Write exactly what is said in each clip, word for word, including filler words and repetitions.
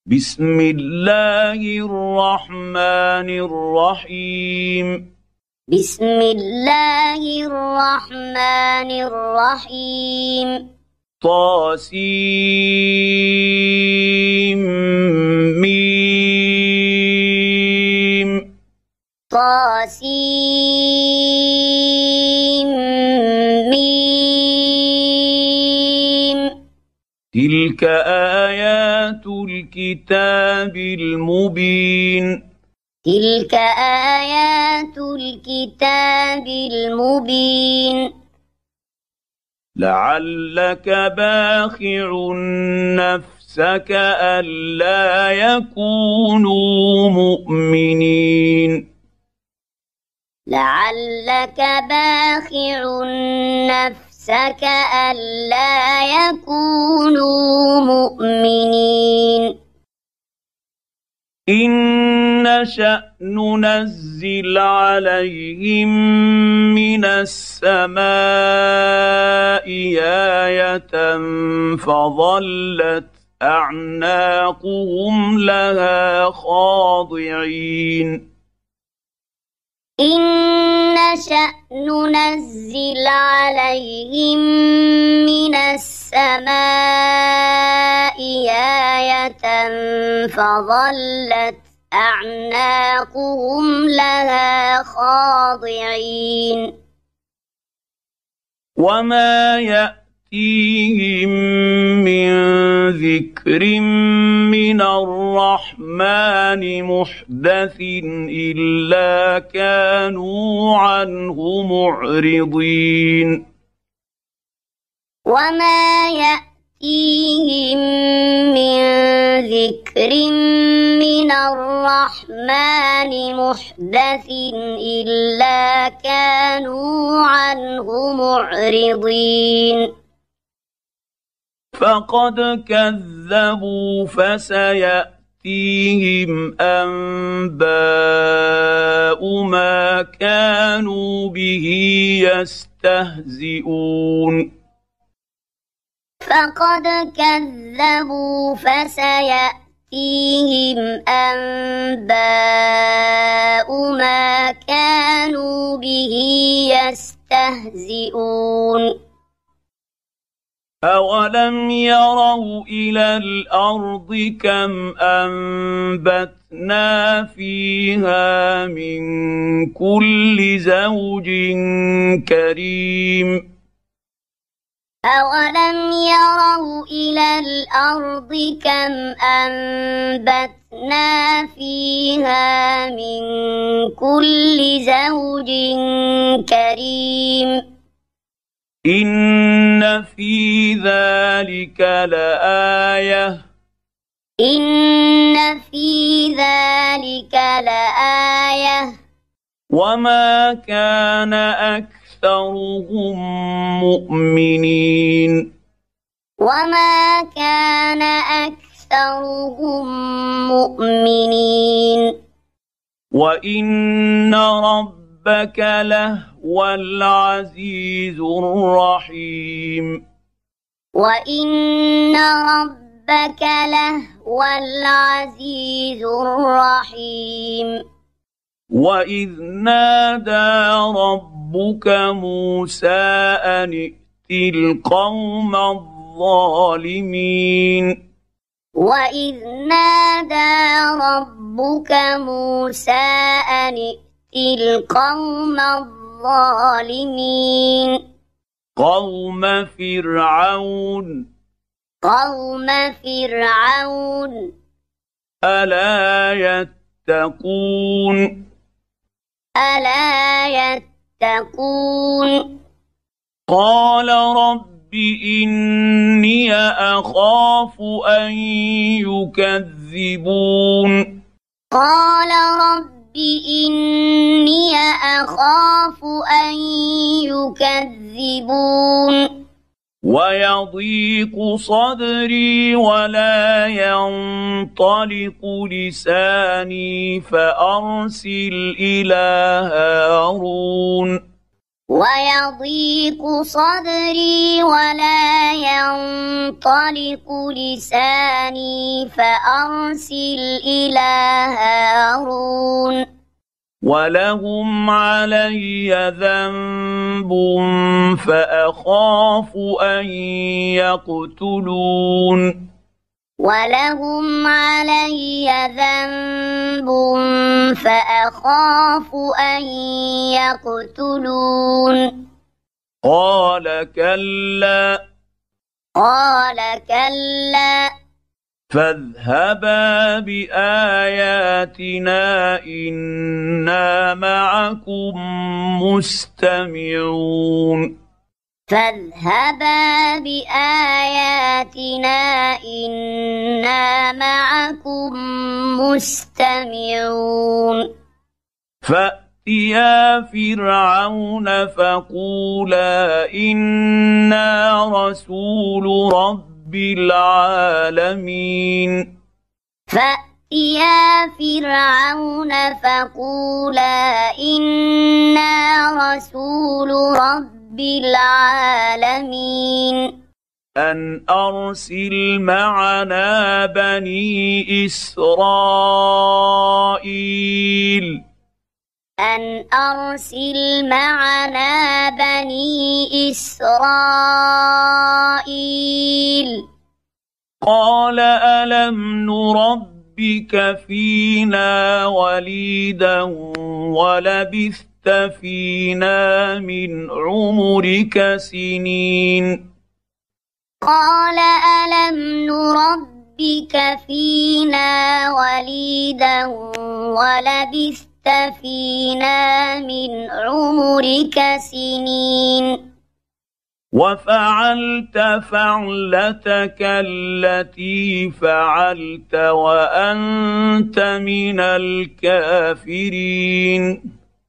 بسم الله الرحمن الرحيم بسم الله الرحمن الرحيم طاسيم ميم طاسيم ميم تلك آيات الكتاب المبين تلك آيات الكتاب المبين لعلك باخع نفسك ألا يكونوا مؤمنين لعلك باخع نفسك ألا يكونوا مؤمنين إن نشأ ننزل عليهم من السماء آية فظلت أعناقهم لها خاضعين إن نشأ ننزل عليهم من السماء آية فظلت أعناقهم لها خاضعين وما يأتيهم من ذكر من الرحمن محدث إلا كانوا عنه معرضين وما يأتيهم من ذكر من الرحمن محدث إلا كانوا عنه معرضين فقد كذبوا فسيأتيهم أنباء ما كانوا به يستهزئون فقد كذبوا فسيأتيهم أنباء ما كانوا به يستهزئون أولم يروا إلى الأرض كم أنبتنا فيها من كل زوج كريم أولم يروا إلى الأرض كم أنبتنا فيها من كل زوج كريم إن في ذلك لآية إن في ذلك لآية وما كان أكثرهم مؤمنين وما كان أكثرهم مؤمنين وإن ربك لهو العزيز الرحيم وإن ربك لهو العزيز الرحيم وإذ نادى ربك موسى أن ائت القوم الظالمين وإذ نادى ربك موسى أن ائت القوم الظالمين قوم فرعون قوم فرعون ألا يتقون ألا يتقون قال رب إني أخاف أن يكذبون قال رب إني أخاف أن يكذبون ويضيق صدري ولا ينطلق لساني فأرسل إلى هارون ويضيق صدري ولا ينطلق لساني فأرسل إلى هارون ولهم علي ذنب فأخاف أن يقتلون ولهم علي ذنب فأخاف أن يقتلون قال كلا قال كلا فاذهبا بآياتنا إنا معكم مستمعون فاذهبا بآياتنا إنا معكم مستمعون فأتيا فرعون فقولا إنا رسول رب العالمين فأتيا فرعون فقولا إنا رسول رب العالمين أن أرسل معنا بني إسرائيل أن أرسل معنا بني إسرائيل قال ألم نربك فينا وليدا ولبثت فينا من عمرك سنين قال ألم نربك فينا وليدا ولبثت فينا من عمرك سنين وفعلت فعلتك التي فعلت وأنت من الكافرين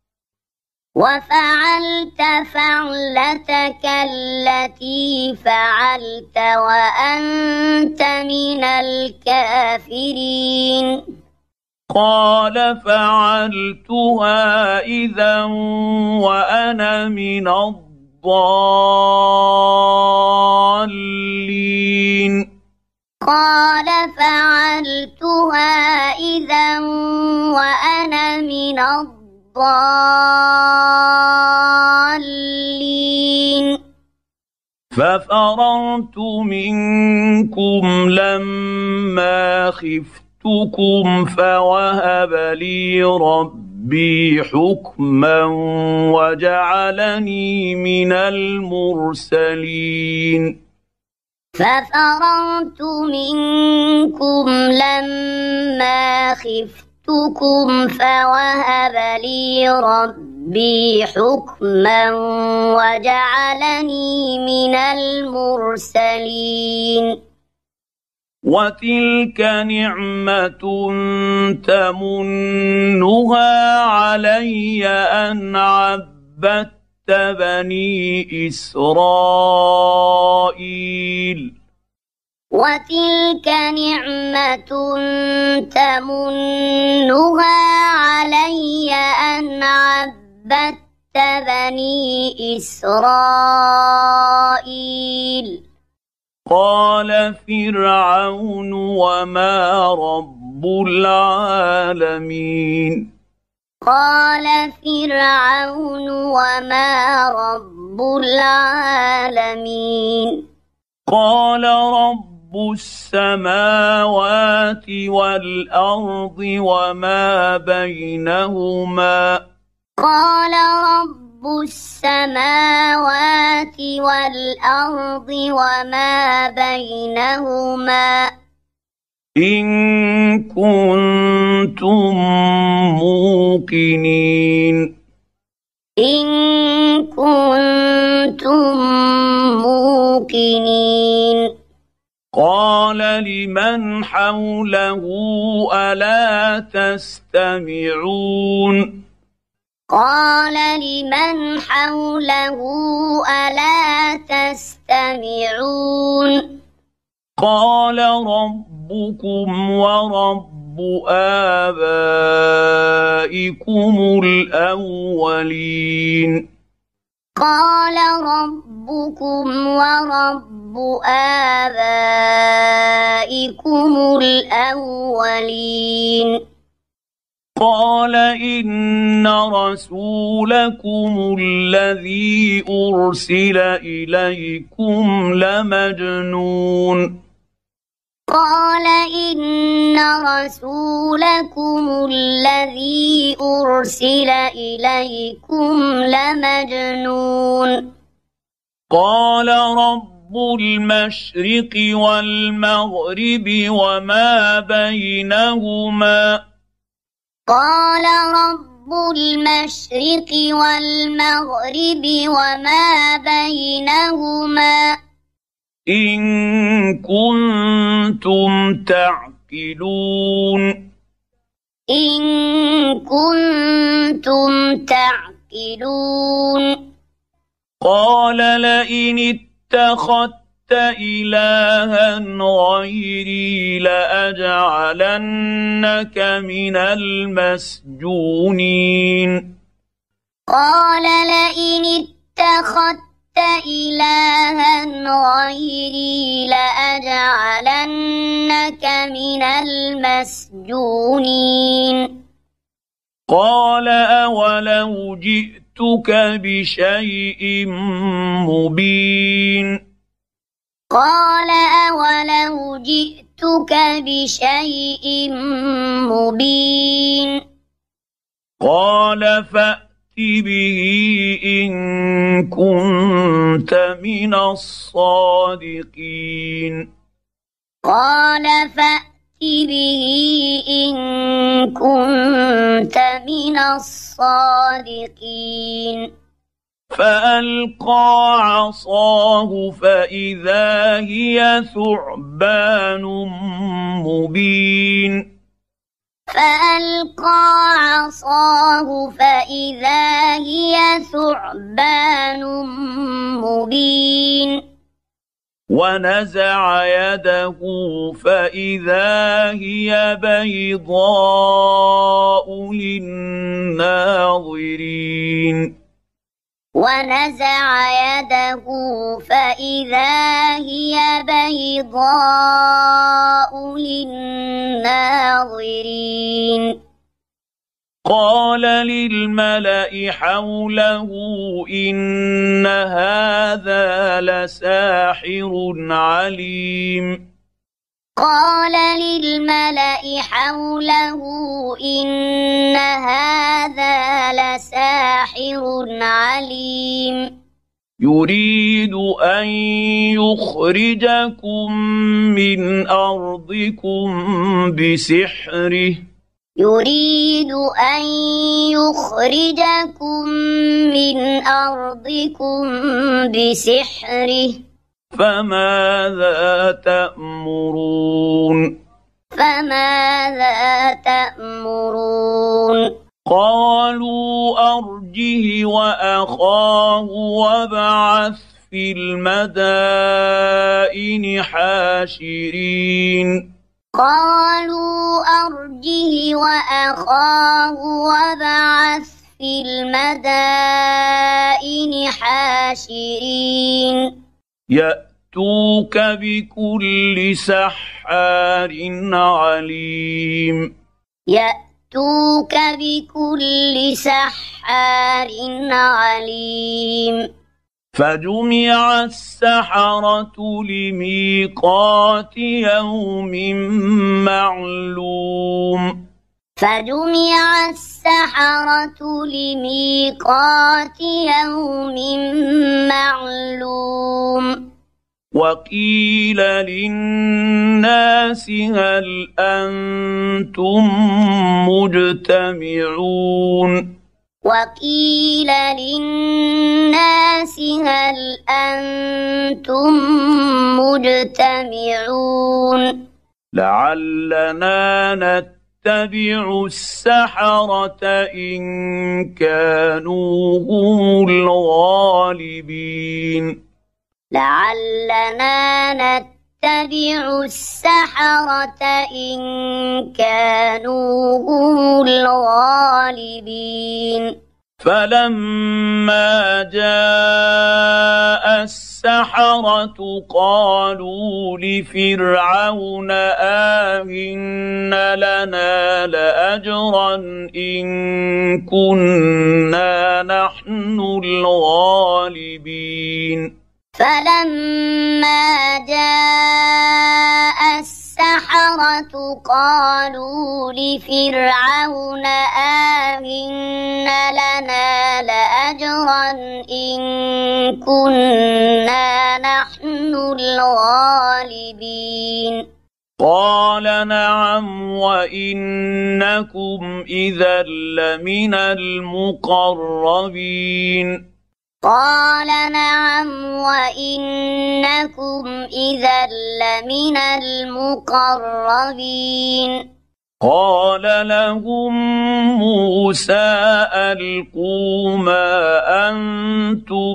وفعلت فعلتك التي فعلت وأنت من الكافرين قال فعلتها إذا وأنا من الضالين قال فعلتها إذا وأنا من الضالين ففررت منكم لما خفتكم فوهب لي ربي حكما وجعلني من المرسلين ففررت منكم لما خفتكم فوهب لي ربي حكما وجعلني من المرسلين وتلك نعمة تمنها علي أن عبدت بني إسرائيل وتلك نعمة تمنها علي أن عبدت بني إسرائيل قال فرعون وما رب العالمين قال فرعون وما رب العالمين قال رب السماوات والأرض وما بينهما قال رب السماوات والأرض وما بينهما إن كنتم موقنين إن كنتم موقنين قال لمن حوله ألا تستمعون قال لمن حوله ألا تستمعون قال ربكم ورب آبائكم الأولين قال ربكم ورب آبائكم الأولين قال إن رسولكم الذي أرسل إليكم لمجنون قال إن رسولكم الذي أرسل إليكم لمجنون قال رب المشرق والمغرب وما بينهما قال رب المشرق والمغرب وما بينهما إن كنتم تعقلون إن كنتم تعقلون قال لئن اتخذت إلها غيري لأجعلنك من المسجونين قال لئن اتخذت إلها غيري لأجعلنك من المسجونين قال أولو جئتك بشيء مبين قال أولو جئتك بشيء مبين قال فأت به إن كنت من الصادقين قال فأت به إن كنت من الصادقين فألقى عصاه فإذا هي ثعبان مبين فألقى عصاه فإذا هي ثعبان مبين ونزع يده فإذا هي بيضاء للناظرين ونزع يده فإذا هي بيضاء للناظرين قال للملأ حوله إن هذا لساحر عليم قال للملأ حوله إن هذا لساحر عليم يريد أن يخرجكم من أرضكم بسحره يريد أن يخرجكم من أرضكم بسحره فماذا تأمرون فماذا تأمرون قالوا أرجه وأخاه وابعث في المدائن حاشرين قالوا أرجه وأخاه وابعث في المدائن حاشرين يأتوك بكل سحار عليم يأتوك بكل سحار عليم فجمع السحرة لميقات يوم معلوم فجمع السحرة لميقات يوم معلوم وقيل للناس هل أنتم مجتمعون وقيل للناس هل أنتم مجتمعون لعلنا نتبع السحرة إن كانوا هم الغالبين لعلنا نتبع السحرة إن كانوا هم الغالبين فلما جاء السحرة قالوا لفرعون آئن لنا لأجرا إن كنا نحن الغالبين فلما جاء السحرة قالوا لفرعون آئن لنا لأجرا إن كنا نحن الغالبين قال نعم وإنكم إذا لمن المقربين قال نعم وإنكم إذا لمن المقربين قال لهم موسى ألقوا ما أنتم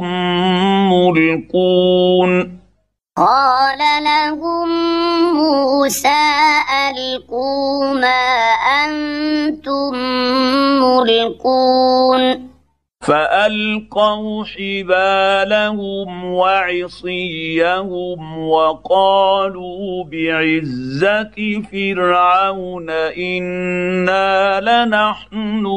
ملقون قال لهم موسى ألقوا ما أنتم ملقون فألقوا حبالهم وعصيهم وقالوا بعزة فرعون إنا لنحن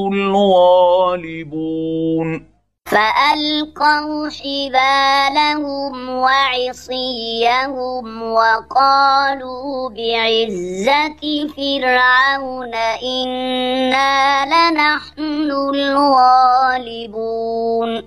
الغالبون فألقوا حبالهم وعصيهم وقالوا بعزة فرعون إنا لنحن الغالبون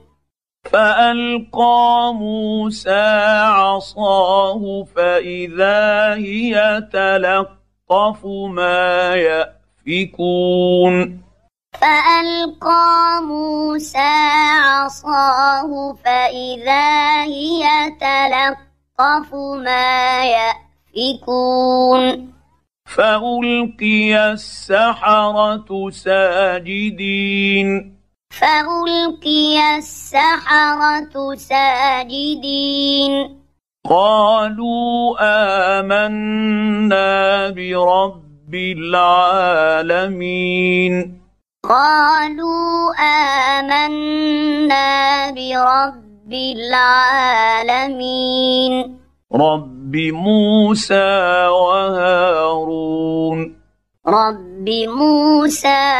فألقى موسى عصاه فإذا هي تلقف ما يأفكون فألقى موسى عصاه فإذا هي تلقف ما يأفكون فألقي السحرة ساجدين فألقي السحرة ساجدين قالوا آمنا برب العالمين قالوا آمنا برب العالمين رب موسى وهارون رب موسى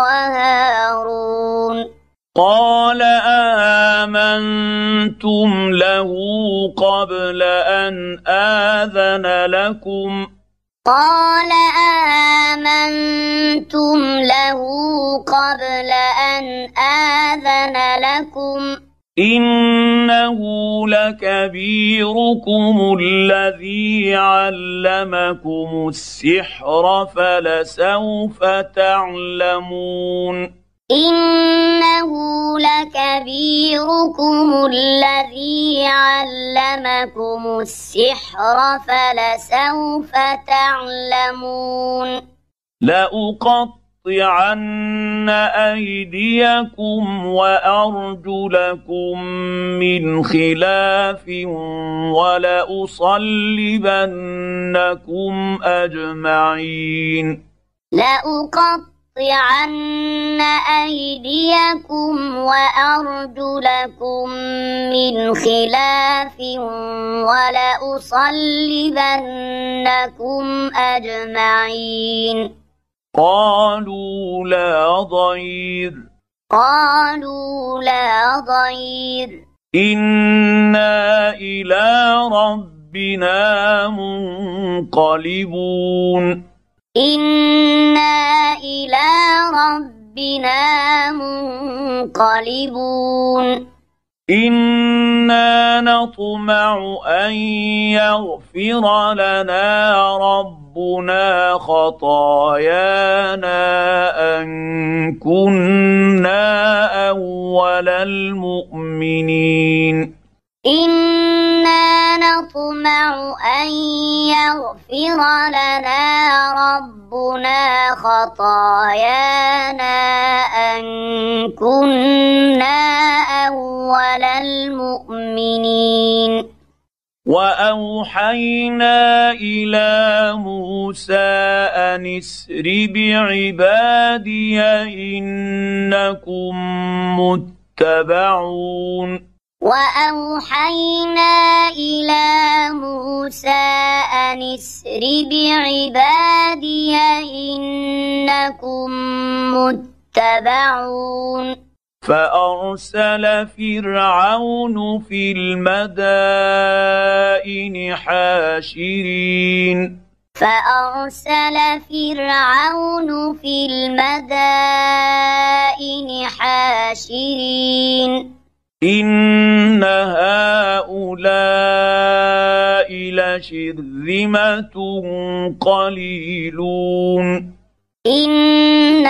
وهارون قال آمنتم له قبل أن آذن لكم قال آمنتم له قبل أن آذن لكم إنه لكبيركم الذي علمكم السحر فلسوف تعلمون إنه لكبيركم الذي علمكم السحر فلسوف تعلمون لأقطعن أيديكم وأرجلكم من خلاف ولأصلبنكم أجمعين لأقطعن أيديكم وأرجلكم من خلاف ولأصلبنكم أجمعين قالوا لا ضير قالوا لا ضير إنا إلى ربنا منقلبون إنا إلى ربنا منقلبون إنا نطمع أن يغفر لنا ربنا خطايانا أن كنا أول المؤمنين إنا نطمع أن يغفر لنا ربنا خطايانا أن كنا أول المؤمنين وأوحينا إلى موسى أن اسر بعبادي إنكم متبعون وأوحينا إلى موسى أن اسر بعبادي إنكم متبعون فأرسل فرعون في المدائن حاشرين فأرسل فرعون في المدائن حاشرين إن هؤلاء لشرذمة قليلون إن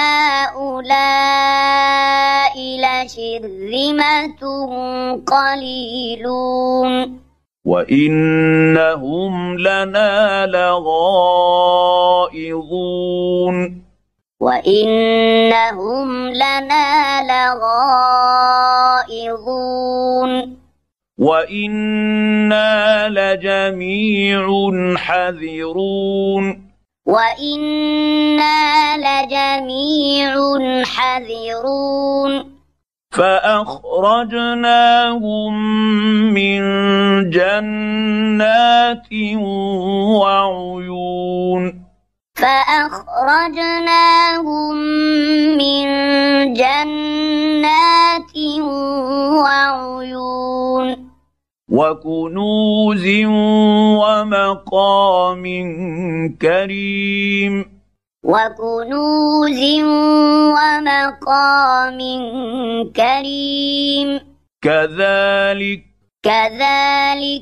هؤلاء لشرذمة قليلون وإنهم لنا لغائظون وإنهم لنا لغائظون وإنا لجميع حذرون وإنا لجميع حذرون فأخرجناهم من جنات وعيون فأخرجناهم من جنات وعيون وكنوز ومقام كريم وكنوز ومقام كريم كذلك كذلك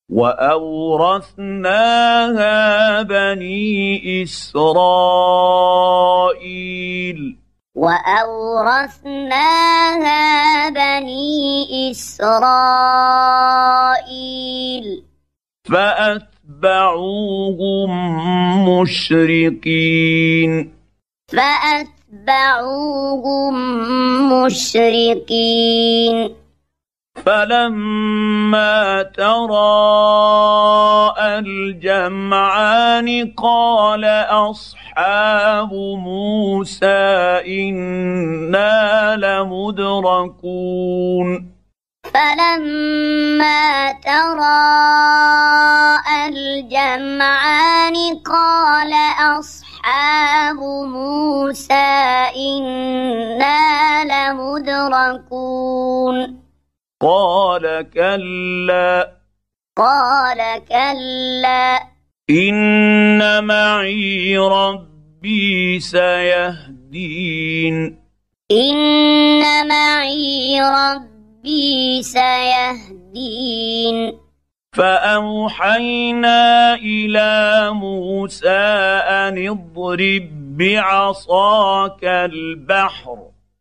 وأورثناها بني إسرائيل وأورثناها بني إسرائيل فأتبعوهم مشرقين فأتبعوهم مشرقين فلما تراءى الجمعان قال أصحاب موسى إنا لمدركون فلما تراءى الجمعان قال أصحاب موسى إنا لمدركون قال كلا قال كلا إن معي ربي سيهدين إن معي ربي سيهدين فأوحينا إلى موسى أن اضرب بعصاك البحر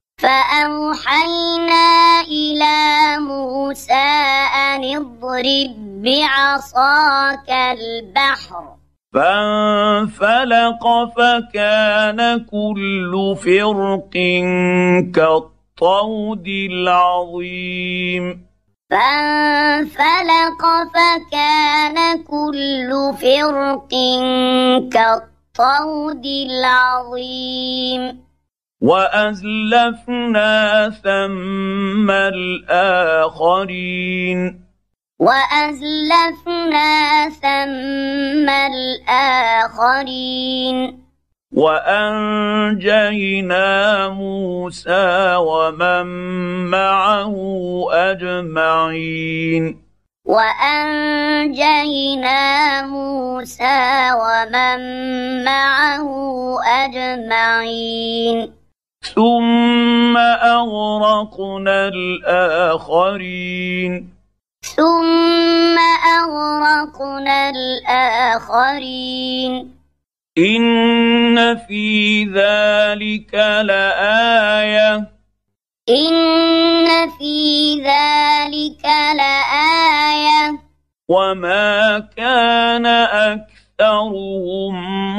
فأوحينا إلى موسى أن اضرب بعصاك البحر فانفلق فكان كل فرق كالطود العظيم فانفلق فكان كل فرق كالطود العظيم وأزلفنا ثم الآخرين وأزلفنا ثم الآخرين وأنجينا موسى ومن معه أجمعين وأنجينا موسى ومن معه أجمعين ثم أغرقنا الآخرين ثم أغرقنا الآخرين إن في ذلك لآية إن في ذلك لآية وما كان أكثرهم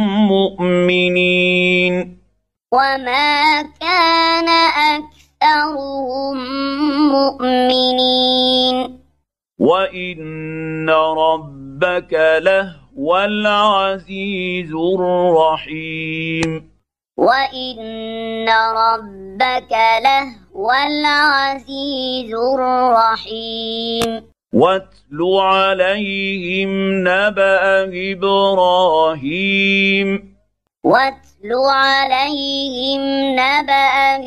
مؤمنين وما كان أكثرهم مؤمنين وإن ربك لهو العزيز الرحيم وإن ربك لهو العزيز الرحيم واتل عليهم نبأ إبراهيم واتل عليهم نبأ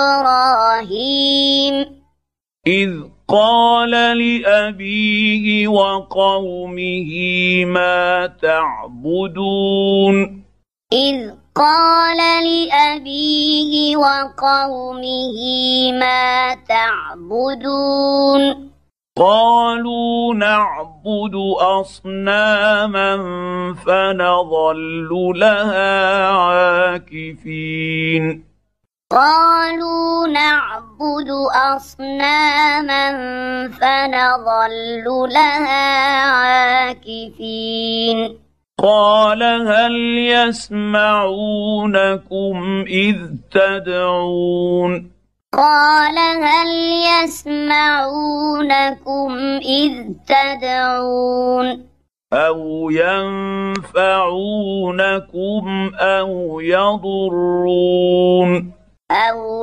إبراهيم إذ قال لأبيه وقومه ما تعبدون إذ قال لأبيه وقومه ما تعبدون قالوا نعبد أصناما فنظل لها عاكفين قالوا نعبد أصناما فنظل لها عاكفين قال هل يسمعونكم إذ تدعون قال هل يسمعونكم إذ تدعون أو ينفعونكم أو يضرون أو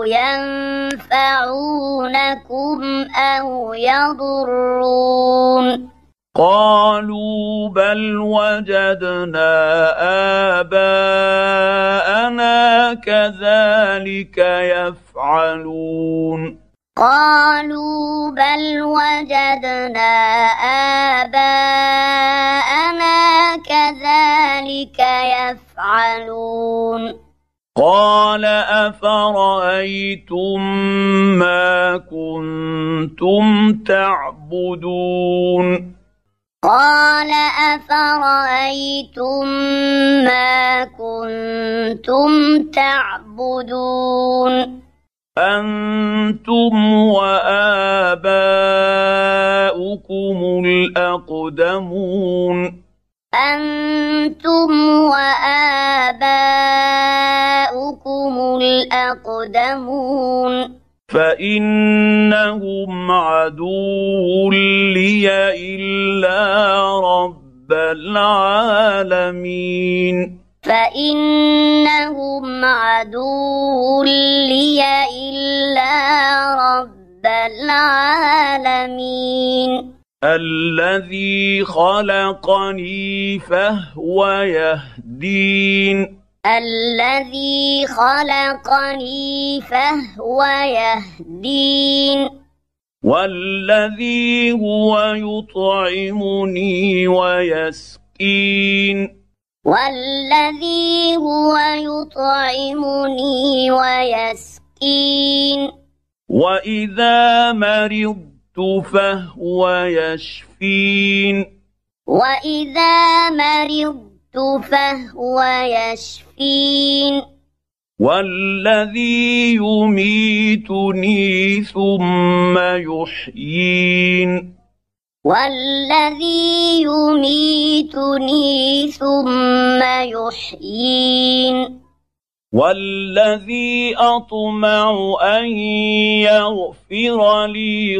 ينفعونكم أو يضرون قالوا بل وجدنا آباءنا كذلك يفعلون قالوا بل وجدنا آباءنا كذلك يفعلون قال أفرأيتم ما كنتم تعبدون قال أفرأيتم ما كنتم تعبدون أنتم وآباؤكم الأقدمون أنتم وآباؤكم الأقدمون فإنهم عدو لي إلا رب العالمين فإنهم عدو لي إلا رب العالمين الذي خلقني فهو يهدين الذي خلقني فهو يهدين والذي هو يطعمني ويسقين والذي هو يطعمني ويسقين وإذا مرضت فهو يشفين وإذا مرضت فهو يشفين والذي يميتني ثم يحيين والذي يميتني ثم يحيين والذي أطمع أن يغفر لي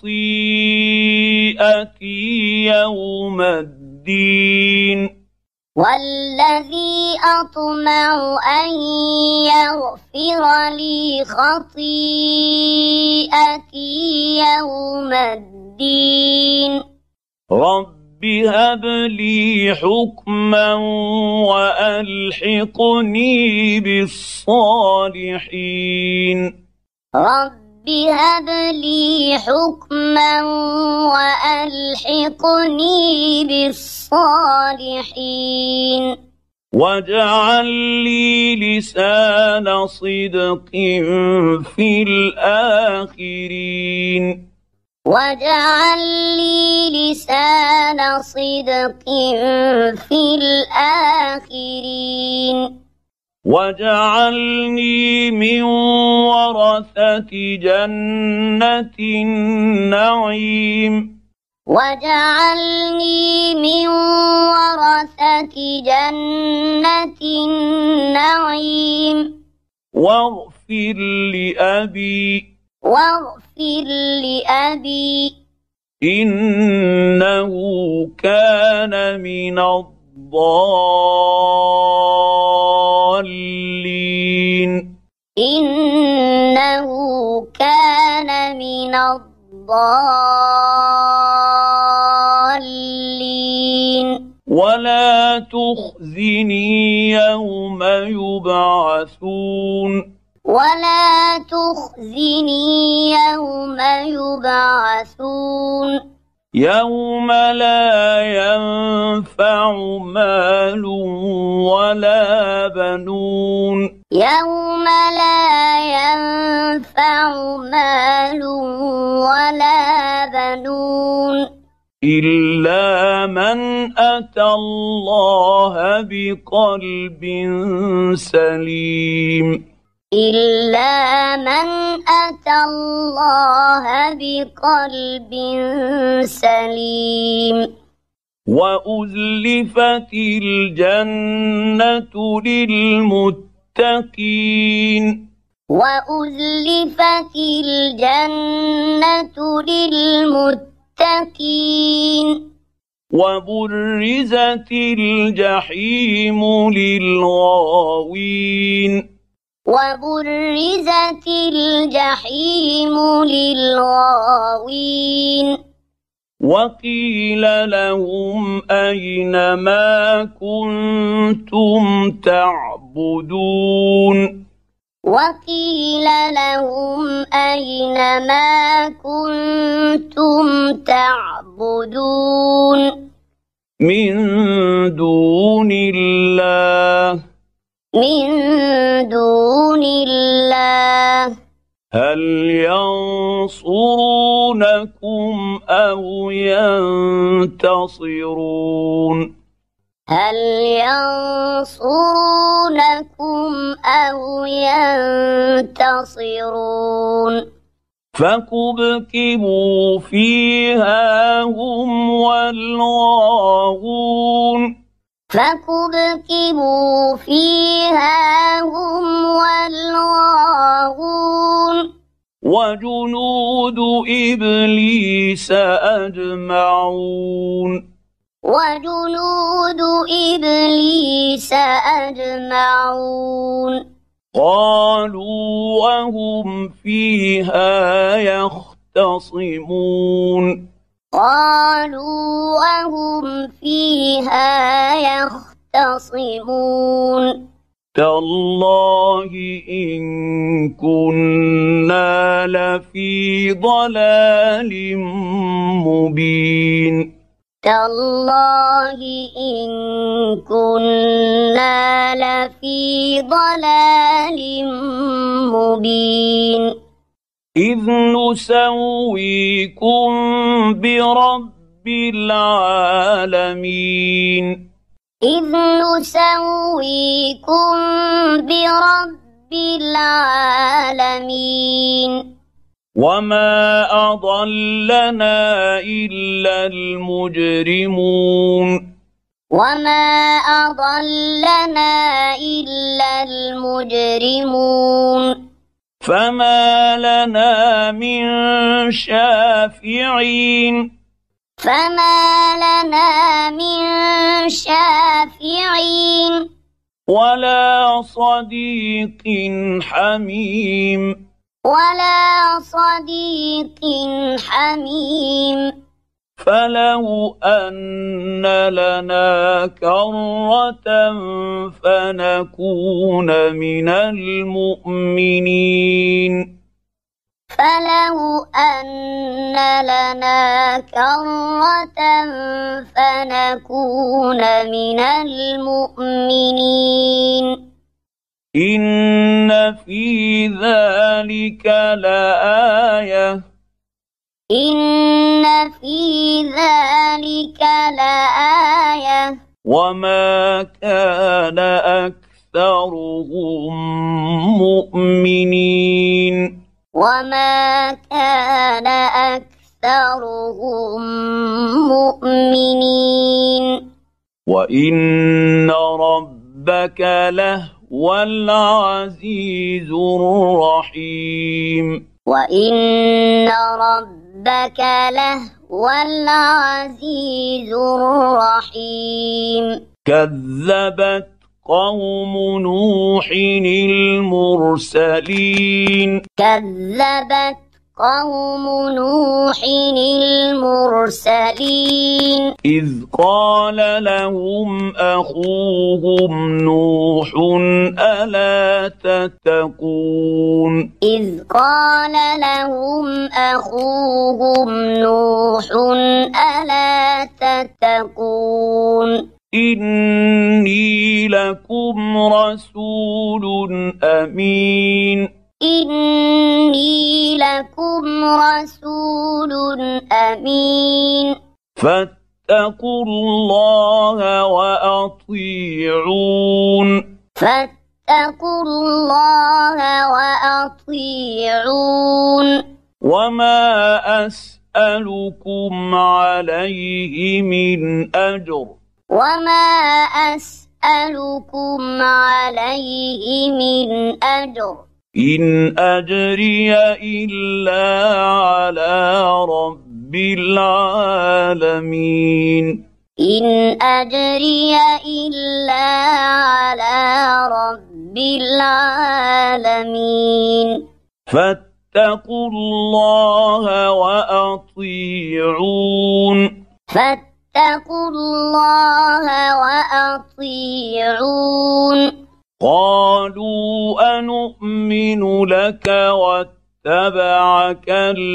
خطيئتي يوم الدين والذي أطمع أن يغفر لي خطيئتي يوم الدين رب هب لي حكما وألحقني بالصالحين رب هب لي حكما وألحقني بالصالحين واجعل لي لسان صدق في الآخرين واجعل لي لسان صدق في الآخرين واجعلني من ورثة جنة النعيم واجعلني من ورثة جنة النعيم واغفر لأبي واغفر لأبي إنه كان من الضالين إنه كان من الضالين ولا تخزني يوم يبعثون ولا تخزني يوم يبعثون يوم لا ينفع مال ولا بنون يوم لا ينفع مال ولا بنون إلا من أتى الله بقلب سليم إلا من أتى الله بقلب سليم وأزلفت الجنة للمتقين وأزلفت الجنة للمتقين وبرزت الجحيم للغاوين وبرزت الجحيم للغاوين وقيل لهم أين ما كنتم تعبدون وقيل لهم أين ما كنتم تعبدون من دون الله من دون الله هل ينصرونكم أو ينتصرون هل ينصرونكم أو ينتصرون فكبكبوا فيها هم والغاوون فكبكبوا فيها هم والغاوون وجنود إبليس أجمعون وجنود إبليس أجمعون قالوا وهم فيها يختصمون قالوا وهم فيها يختصمون تالله إن كنا لفي ضلال مبين تالله إن كنا لفي ضلال مبين إذ نسويكم برب العالمين إذ نسويكم برب العالمين وما أضلنا إلا المجرمون وما أضلنا إلا المجرمون فما لنا من شافعين فما لنا من شافعين ولا صديق حميم ولا صديق حميم فلو أن لنا كرة فنكون من المؤمنين فلو أن لنا كرة فنكون من المؤمنين إن في ذلك لآية إن في ذلك لآية وما كان أكثرهم مؤمنين وما كان أكثرهم مؤمنين وإن ربك لهو العزيز الرحيم وإن ربك لهو لهو العزيز الرحيم كذبت قوم نوح المرسلين كذبت قوم نوح المرسلين إذ قال لهم أخوهم نوح ألا تتقون إذ قال لهم أخوهم نوح ألا تتقون إني لكم رسول أمين إني لكم رسول أمين فاتقوا الله وأطيعون فاتقوا الله وأطيعون وما أسألكم عليه من أجر وما أسألكم عليه من أجر إن أجري إلا على رب العالمين إن أجري إلا على رب العالمين فاتقوا الله وأطيعون فاتقوا الله وأطيعون قالوا أنؤمن لك واتبعك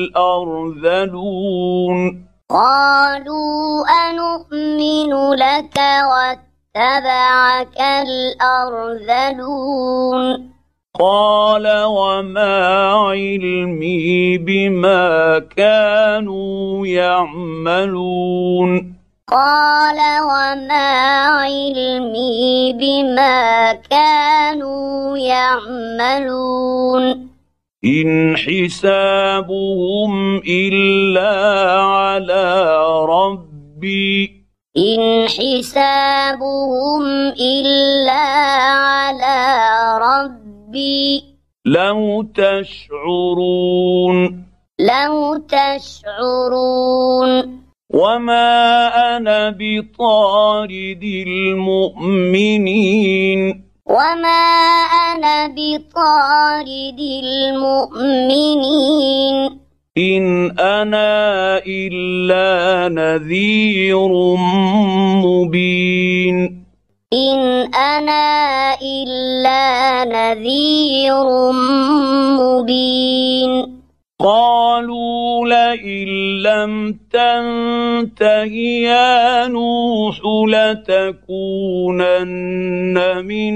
الأرذلون قالوا أنؤمن لك واتبعك الأرذلون قال وما علمي بما كانوا يعملون قال وما علمي بما كانوا يعملون إن حسابهم إلا على ربي إن حسابهم إلا على ربي لو تشعرون لو تشعرون وما أنا بطارد المؤمنين وما أنا بطارد المؤمنين إن أنا إلا نذير مبين إن أنا إلا نذير مبين قالوا لئن لم تنته يا نوح لتكونن من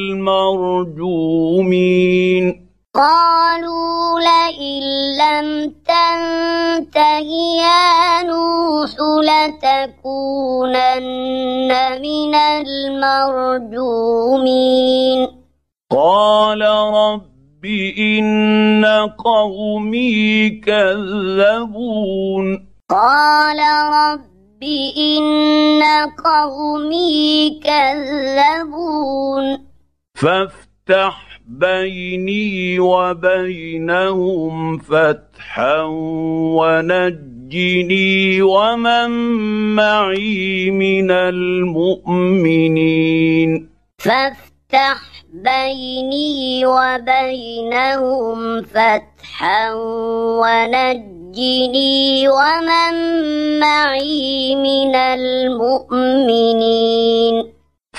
المرجومين قالوا لئن لم تنته يا نوح لتكونن من المرجومين قال رب إن قومي كذبون قال رب إن قومي كذبون فافتح بيني وبينهم فتحا ونجني ومن معي من المؤمنين فافتح بيني وبينهم فتحا ونجني ومن معي من المؤمنين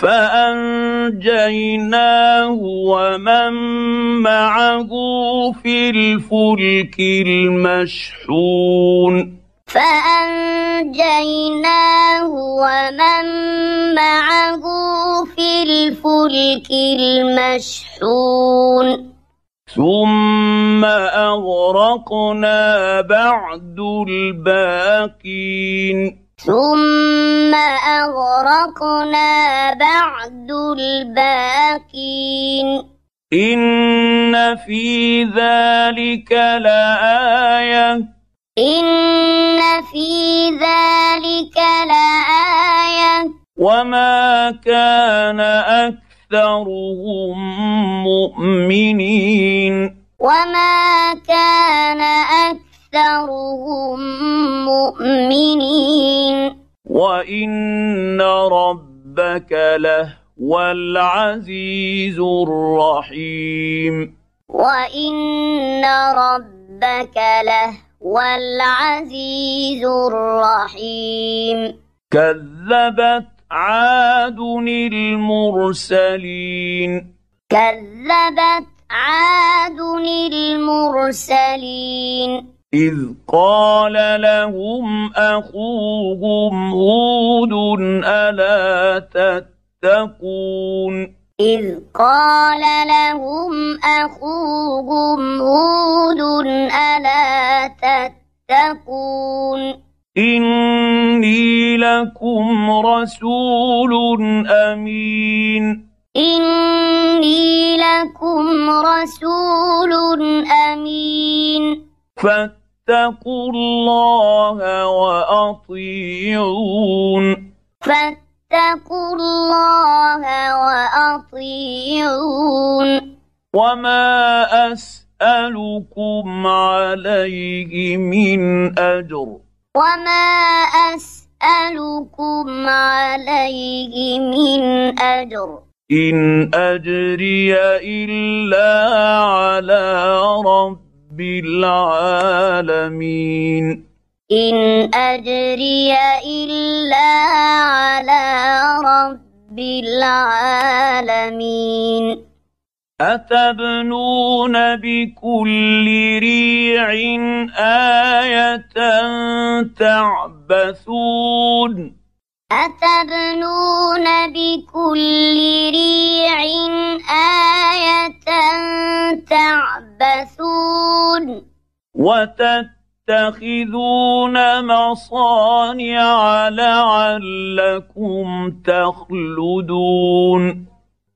فأنجيناه ومن معه في الفلك المشحون فأنجيناه ومن معه في الفلك المشحون ثم أغرقنا بعد الباقين ثم أغرقنا بعد الباقين إن في ذلك لآية إن في ذلك لآية وما كان أكثرهم مؤمنين وما كان أكثرهم المؤمنين وإن ربك لهو العزيز الرحيم وإن ربك لهو العزيز الرحيم كذبت عاد المرسلين كذبت عاد المرسلين إذ قال لهم أخوهم هود ألا تتقون إذ قال لهم أخوهم هود ألا تتقون إني لكم رسول أمين إني لكم رسول أمين فاتقوا الله وأطيعون فاتقوا الله وأطيعون وما أسألكم عليه من أجر وما أسألكم عليه من أجر إن أجري إلا على رب العالمين إن أجري إلا على رب العالمين أتبنون بكل ريع آية تعبثون أتبنون بكل ريع آية تعبثون وتتخذون مصانع لعلكم تخلدون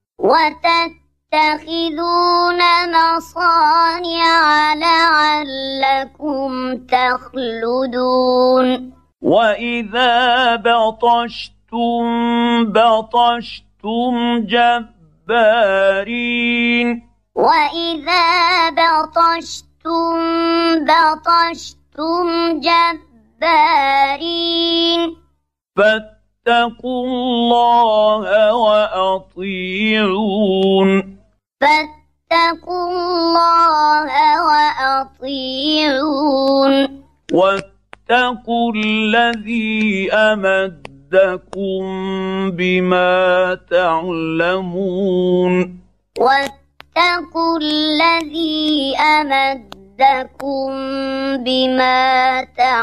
وتتخذون مصانع لعلكم تخلدون وإذا بطشتم بطشتم جبارين وإذا بطشتم بطشتم جبارين فاتقوا الله وأطيعون فاتقوا الله وأطيعون واتقوا الذي أمدكم بما تعلمون واتقوا الذي أمدكم بما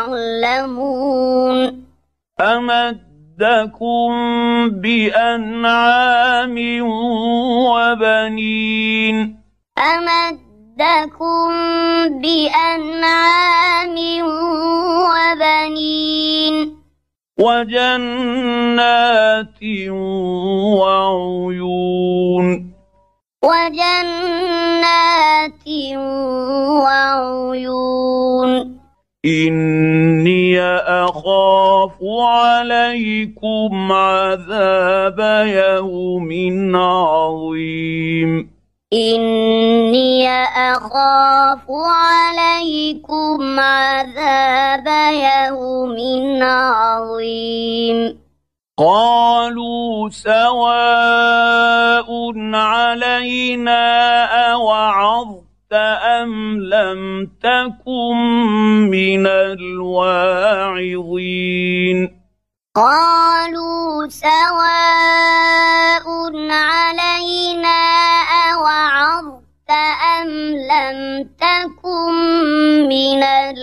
تعلمون أمدكم بأنعام وبنين أمدكم بأنعام وبنين وجنات وعيون وجنات وعيون إني أخاف عليكم عذاب يوم عظيم إني أخاف عليكم عذاب يوم عظيم قالوا سواء علينا أوعظت أم لم تكن من الواعظين قالوا سواء علينا أوعظت أم لم تكن من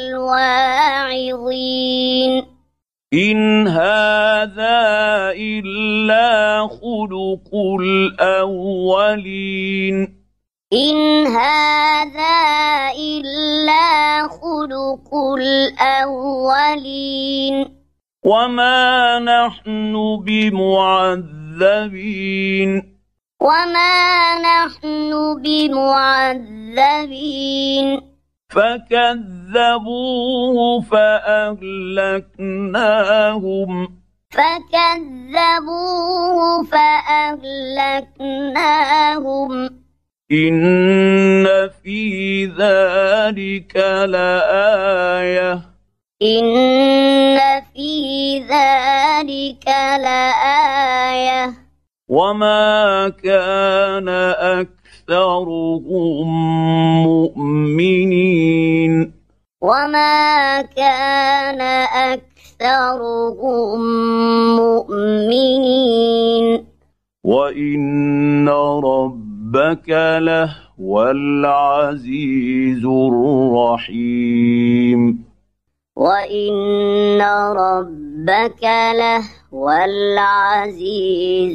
الواعظين إن هذا إلا خلق الأولين إن هذا إلا خلق الأولين وما نحن بمعذبين وما نحن بمعذبين فكذبوه فأهلكناهم فكذبوه فأهلكناهم إن في ذلك لآية إن في ذلك لآية وما كان أكثرهم مؤمنين وما كان أكثرهم مؤمنين وإن ربك لهو العزيز الرحيم وإن ربك لهو العزيز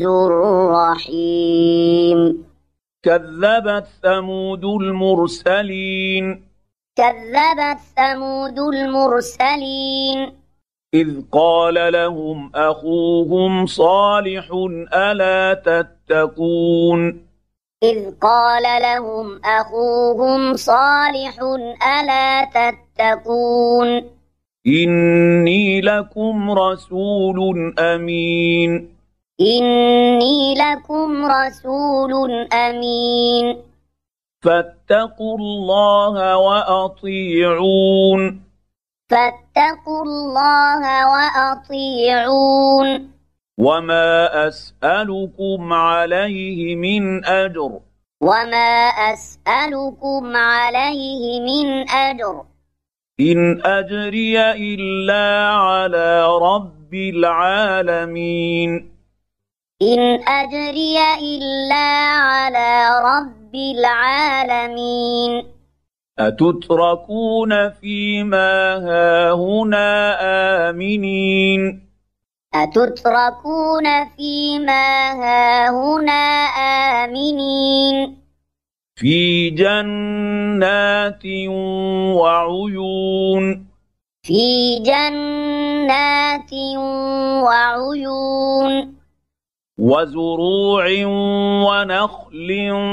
الرحيم كذبت ثمود المرسلين كذبت ثمود المرسلين إذ قال لهم أخوهم صالح ألا تتقون إذ قال لهم أخوهم صالح ألا تتقون إني لكم رسول أمين إني لكم رسول أمين فاتقوا الله وأطيعون فاتقوا الله وأطيعون وما أسألكم عليه من أجر وما أسألكم عليه من أجر إن أجري إلا على رب العالمين إن أجري إلا على رب العالمين أتتركون فيما هاهنا آمنين أتتركون فيما هاهنا آمنين في جنات وعيون في جنات وعيون وزروع ونخل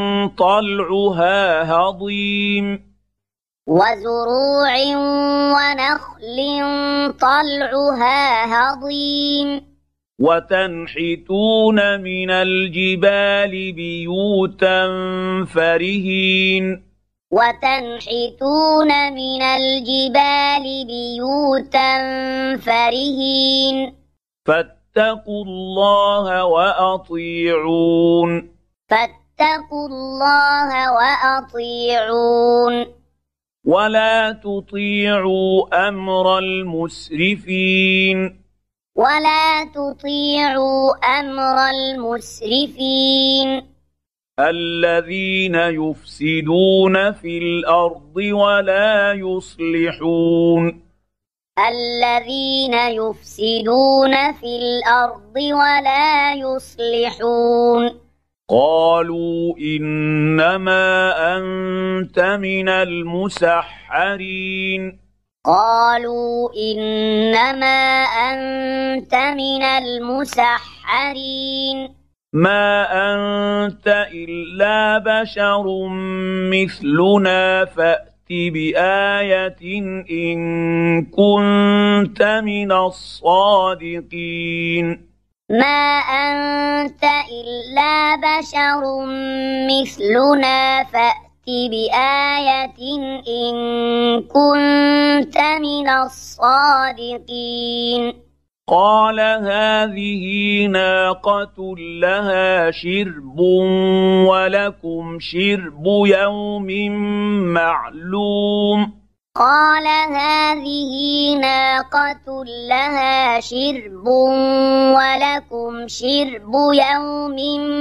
طلعها هضيم وزروع ونخل طلعها هضيم وتنحتون من الجبال بيوتا فرهين وتنحتون من الجبال بيوتا فرهين فاتقوا الله وأطيعون فاتقوا الله وأطيعون ولا تطيعوا أمر المسرفين ولا تطيعوا أمر المسرفين الذين يفسدون في الأرض ولا يصلحون الذين يفسدون في الأرض ولا يصلحون قالوا إنما أنت من المسحرين قالوا إنما أنت من المسحرين ما أنت إلا بشر مثلنا فأت بآية إن كنت من الصادقين ما أنت إلا بشر مثلنا فأت بآية إن كنت من الصادقين قال هذه ناقة لها شرب ولكم شرب يوم معلوم قال هذه ناقة لها شرب ولكم شرب يوم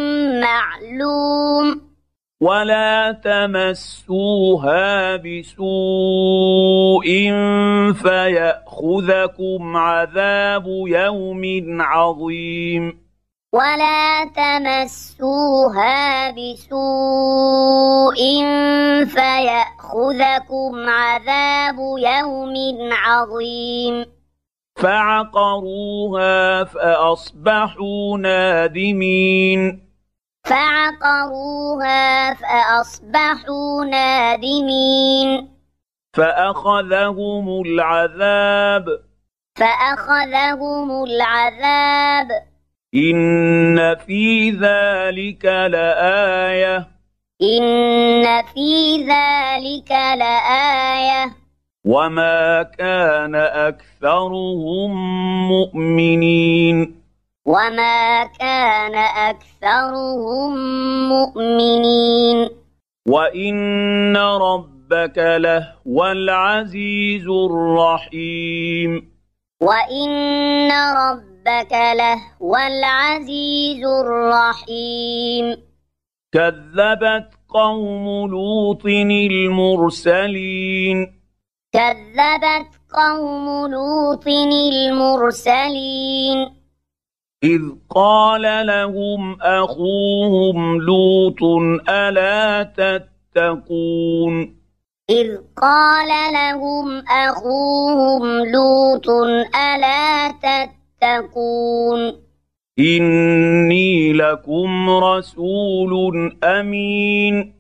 معلوم ولا تمسوها بسوء فيأخذكم عذاب يوم عظيم ولا تمسوها بسوء فيأخذكم عذاب يوم عظيم فعقروها فأصبحوا نادمين فعقروها فأصبحوا نادمين فأخذهم العذاب فأخذهم العذاب إن في ذلك لآية إن في ذلك لآية وما كان أكثرهم مؤمنين وما كان أكثرهم مؤمنين وإن ربك لهو العزيز الرحيم وإن ربك لهو العزيز الرحيم كذبت قوم لوط المرسلين كذبت قوم لوط المرسلين إذ قال لهم أخوهم لوط ألا تتقون إذ قال لهم أخوهم لوط ألا تتقون إني لكم رسول أمين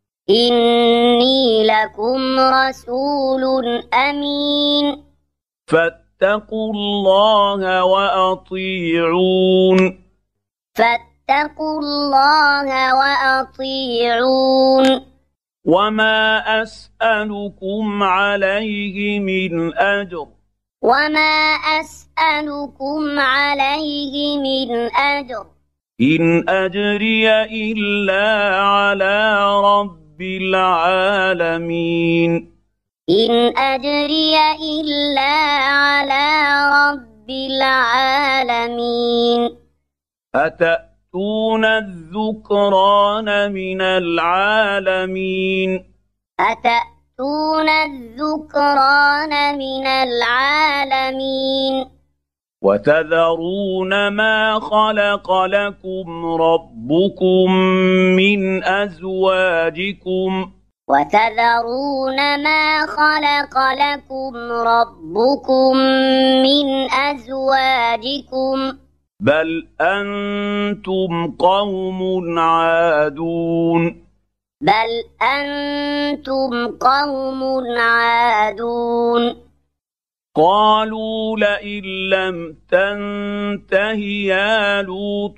إني لكم رسول أمين فاتقوا الله وأطيعون فاتقوا الله وأطيعون وما أسألكم عليه من أجر وما أسألكم عليه من أجر إن أجري إلا على رب العالمين إن أجري إلا على رب العالمين أتأتون الذكران من العالمين أتأتون الذكران من العالمين وتذرون ما خلق لكم ربكم من أزواجكم وتذرون ما خلق لكم ربكم من أزواجكم بل أنتم قوم عادون بل أنتم قوم عادون قالوا لئن لم تنته يا لوط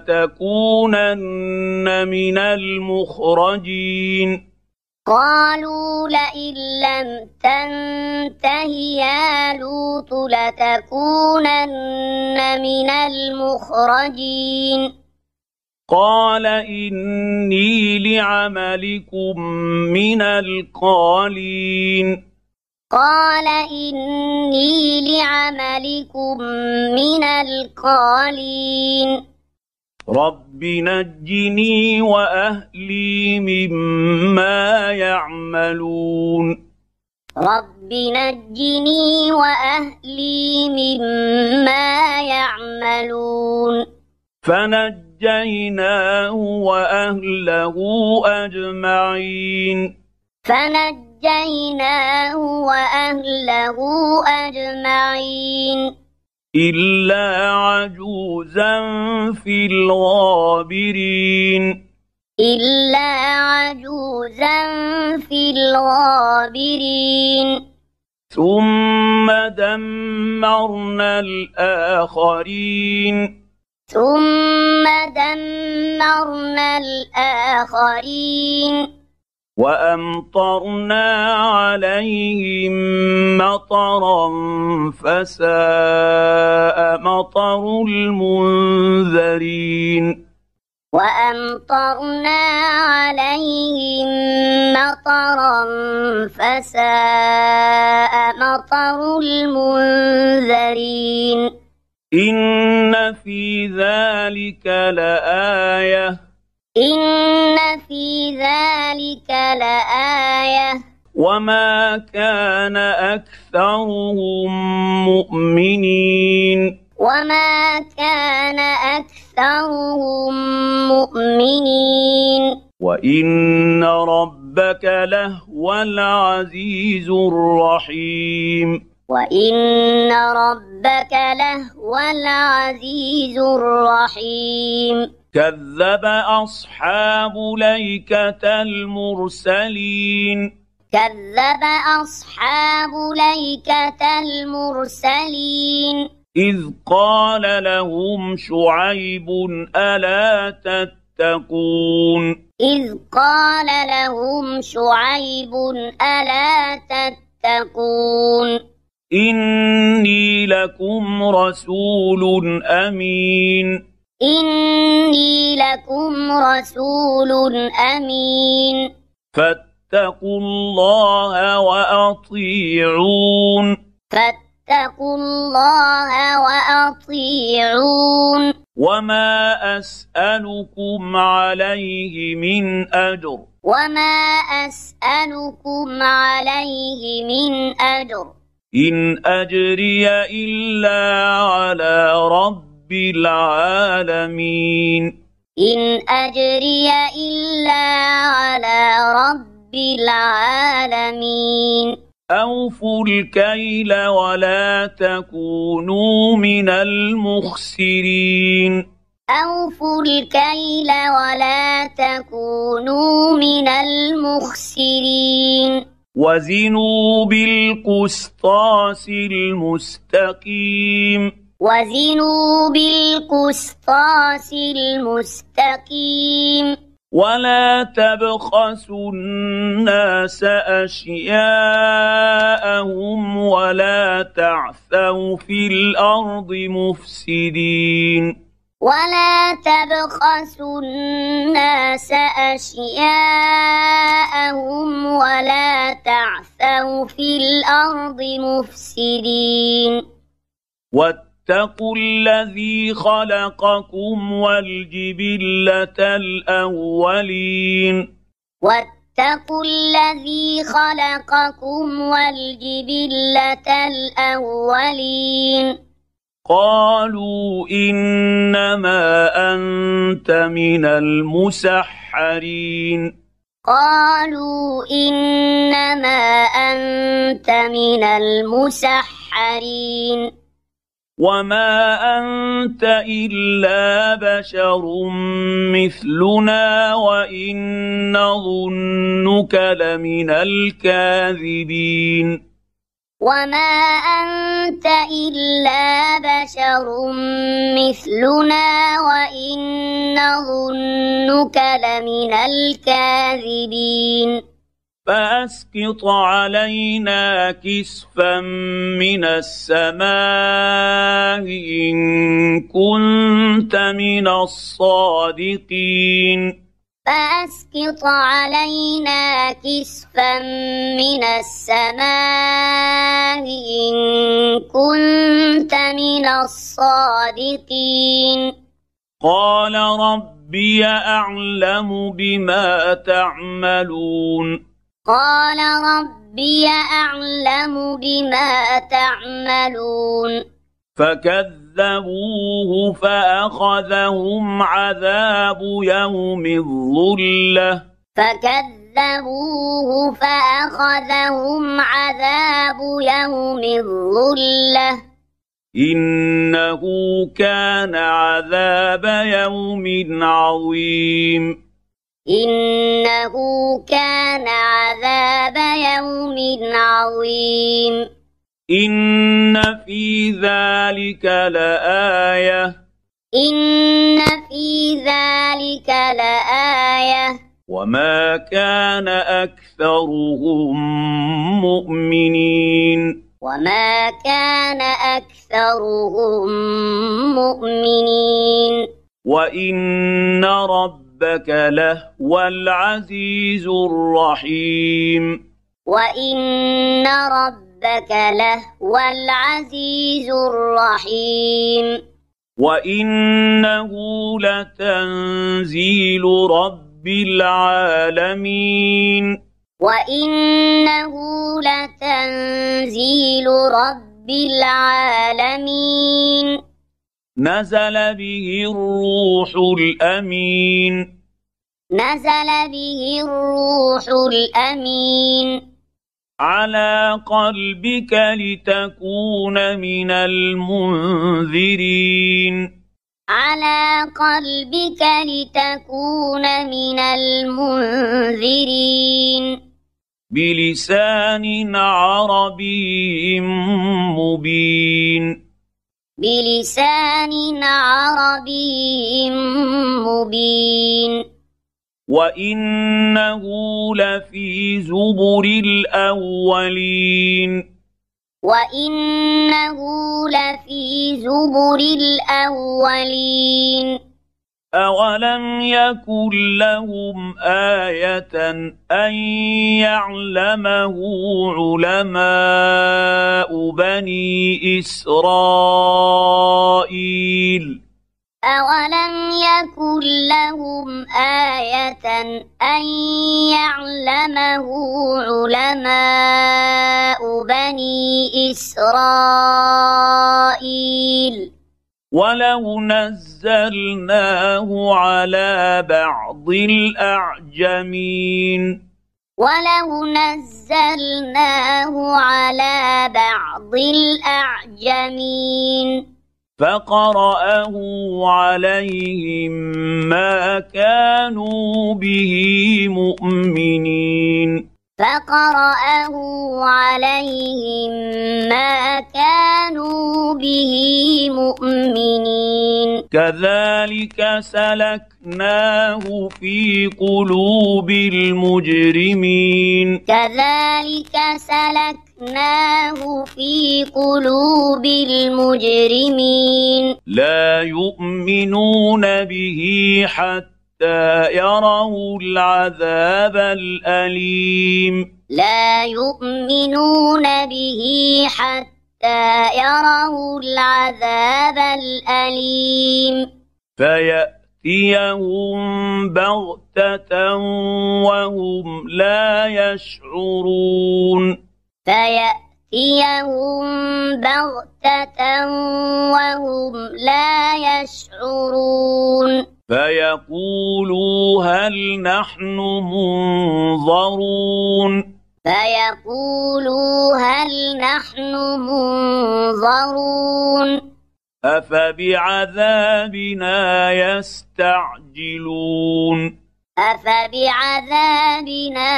لتكونن من المخرجين قالوا لئن لم تنته يا لوط لتكونن من المخرجين قال إني لعملكم من القالين قال إني لعملكم من القالين رب نجني وأهلي مما يعملون رب نجني وأهلي مما يعملون فنجيناه وأهله أجمعين فنجيناه وأهله أجمعين إلا عجوزا في الغابرين إلا عجوزا في الغابرين ثم دمرنا الآخرين ثم دمرنا الآخرين وأمطرنا عليهم مطرا فساء مطر المنذرين وأمطرنا عليهم مطرا فساء مطر المنذرين إن في ذلك لآية إن في ذلك لآية وما كان أكثرهم مؤمنين وما كان أكثرهم مؤمنين وإن ربك لهو العزيز الرحيم وإن ربك لهو العزيز الرحيم كذب أصحاب ليكة المرسلين كذب أصحاب ليكة المرسلين إذ قال لهم شعيب ألا تتقون إذ قال لهم شعيب ألا تتقون إني لكم رسول أمين إني لكم رسول أمين فاتقوا الله وأطيعون فاتقوا الله وأطيعون وما أسألكم عليه من أجر وما أسألكم عليه من أجر إن أجري إلا على رب العالمين إن أجري إلا على رب العالمين أوفوا الكيل ولا تكونوا من المخسرين أوفوا الكيل ولا تكونوا من المخسرين وزنوا بالقسطاس المستقيم وزنوا بالقسطاس المستقيم ولا تبخسوا الناس أشياءهم ولا تعثوا في الأرض مفسدين ولا تبخسوا الناس أشياءهم ولا تعثوا في الأرض مفسدين واتقوا الذي خلقكم والجبلة الأولين واتقوا الذي خلقكم والجبلة الأولين قالوا إنما أنت من المسحرين قالوا إنما أنت من المسحرين وما أنت إلا بشر مثلنا وإن نظنك لمن الكاذبين وما أنت إلا بشر مثلنا وإن نظنك لمن الكاذبين فأسقط علينا كسفا من السماء إن كنت من الصادقين فأسقط علينا كسفا من السماء إن كنت من الصادقين قال ربي أعلم بما تعملون قال ربي أعلم بما تعملون فكذبوه فأخذهم عذاب يوم الظلة فكذبوه فأخذهم عذاب يوم الظلة إنه كان عذاب يوم عظيم إنه كان عذاب يوم عظيم إن في ذلك لآية إن في ذلك لآية وما كان أكثرهم مؤمنين وما كان أكثرهم مؤمنين وإن ربك لهو العزيز الرحيم وإن ربك لهو العزيز الرحيم وإنه لتنزيل رب العالمين وإنه لتنزيل رب العالمين نزل به الروح الأمين نزل به الروح الأمين على قلبك لتكون من المنذرين على قلبك لتكون من المنذرين بلسان عربي مبين بلسان عربي مبين وإنه لفي زبر الأولين وإنه لفي زبر الأولين أولم يكن لهم آية أن يعلمه علماء بني إسرائيل أولم يكن لهم آية أن يعلمه علماء بني إسرائيل ولو نزلناه على بعض الأعجمين ولو نزلناه على بعض الأعجمين فقرأه عليهم ما كانوا به مؤمنين فقرأه عليهم ما كانوا به مؤمنين كذلك سلكناه في قلوب المجرمين كذلك سلكناه في قلوب المجرمين لا يؤمنون به حتى يروا العذاب الأليم لا يؤمنون به حتى يروا العذاب الأليم فيأتيهم بغتة وهم لا يشعرون فيأتيهم بغتة وهم لا يشعرون فيقولوا هل نحن منظرون فيقولوا هل نحن منظرون أفبعذابنا يستعجلون أفبعذابنا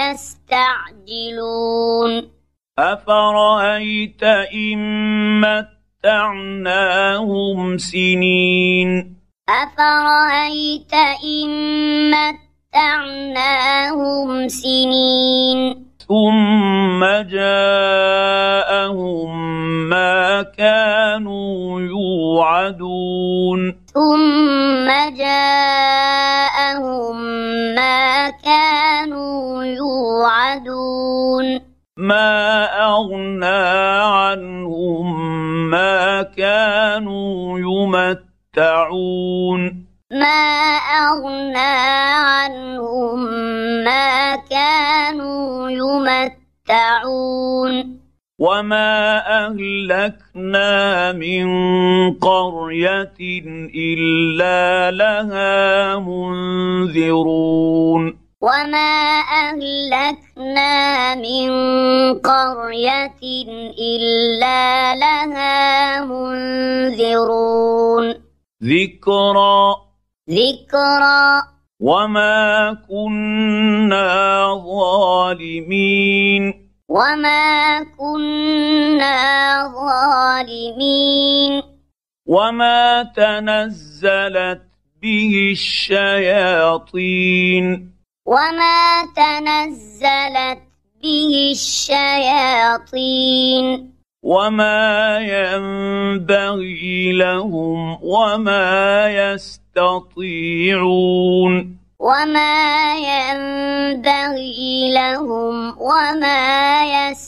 يستعجلون أفرأيت إن متعناهم سنين أفرأيت إن متعناهم سنين ثم جاءهم ما كانوا يوعدون ثم جاءهم ما كانوا يوعدون ما أغنى عنهم ما كانوا يمتعون ما أغنى عنهم ما كانوا يمتعون وما أهلكنا من قرية إلا لها منذرون وما أهلكنا من قرية إلا لها منذرون ذكرى ذكرى وما كنا ظالمين وما كنا ظالمين وما تنزلت به الشياطين وما تنزلت به الشياطين وما ينبغي لهم وما يستطيعون وما ينبغي لهم وما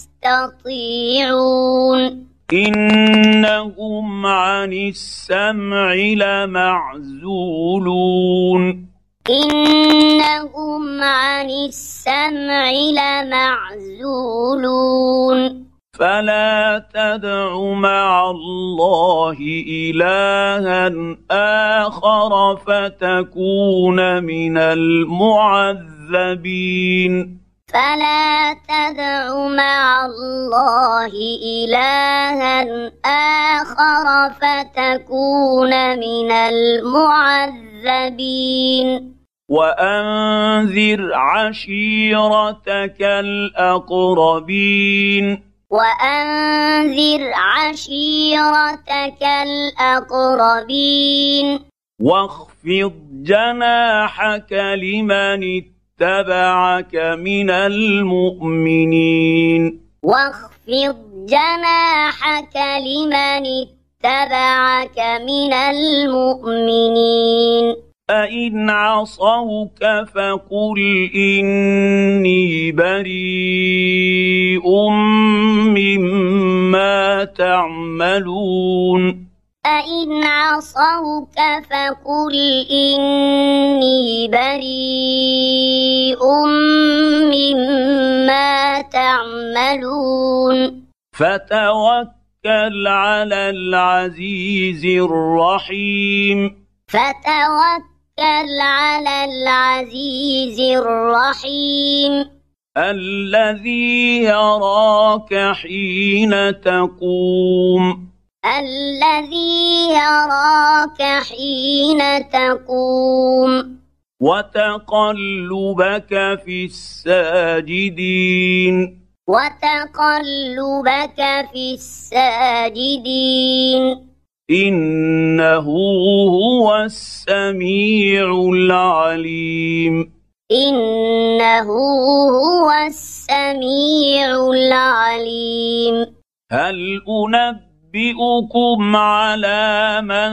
يستطيعون إنهم عن السمع لمعزولون إنهم عن السمع لمعزولون فلا تدع مع الله إلها آخر فتكون من المعذبين فلا تدع مع الله إلها آخر فتكون من المعذبين وأنذر عشيرتك الأقربين وأنذر عشيرتك الأقربين واخفض جناحك لمن اتبعك من المؤمنين واخفض جناحك لمن اتبعك من المؤمنين فإن عصوك فقل إني بريء مما تعملون فإن عصوك فقل إني بريء مما تعملون فتوكل على العزيز الرحيم فتوكل على العزيز الرحيم الذي يراك حين تقوم الذي يراك حين تقوم وتقلبك في الساجدين وتقلبك في الساجدين إنه هو السميع العليم إنه هو السميع العليم هل أنبئكم على من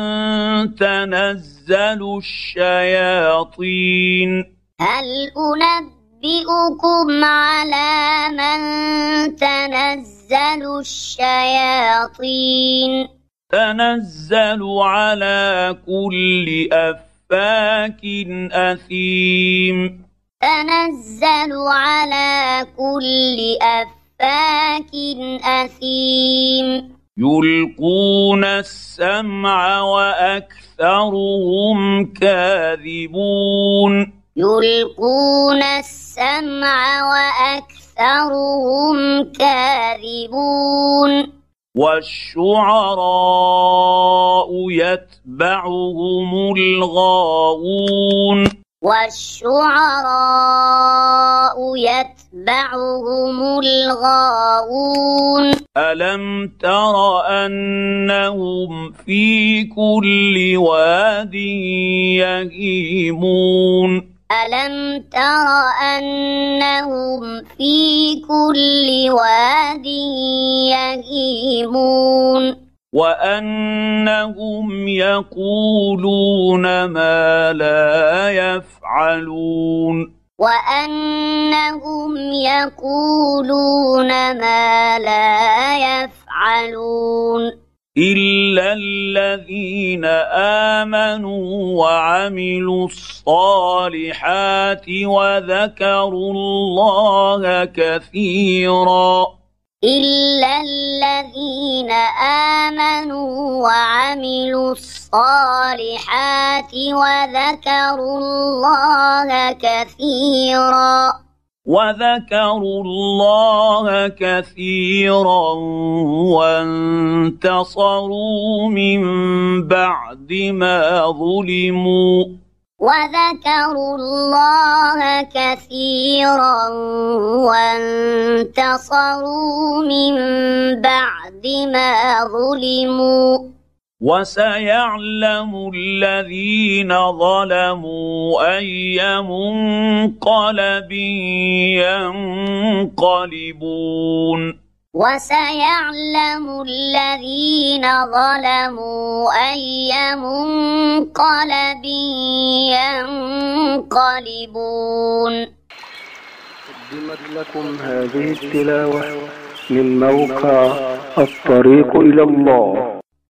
تنزل الشياطين هل أنبئكم على من تنزل الشياطين تنزل على كل أفاك أثيم تنزل على كل أفاك أثيم يلقون السمع وأكثرهم كاذبون يلقون السمع وأكثرهم كاذبون والشعراء يتبعهم الغاوون والشعراء يتبعهم الغاوون ألم تر أنهم في كل واد يهيمون ألم تر أنهم في كل واد يهيمون وأنهم يقولون ما لا يفعلون وأنهم يقولون ما لا يفعلون إلا الذين آمنوا وعملوا الصالحات وذكروا الله كثيرا إلا الذين آمنوا وعملوا الصالحات وذكروا الله كثيرا وذكروا الله كثيرا وانتصروا من بعد ما ظلموا وذكروا الله كثيرا وانتصروا من بعد ما ظلموا وسيعلم الذين ظلموا أي منقلب ينقلبون وسيعلم الذين ظلموا أي منقلب ينقلبون. قدمت لكم هذه التلاوة من موقع الطريق إلى الله.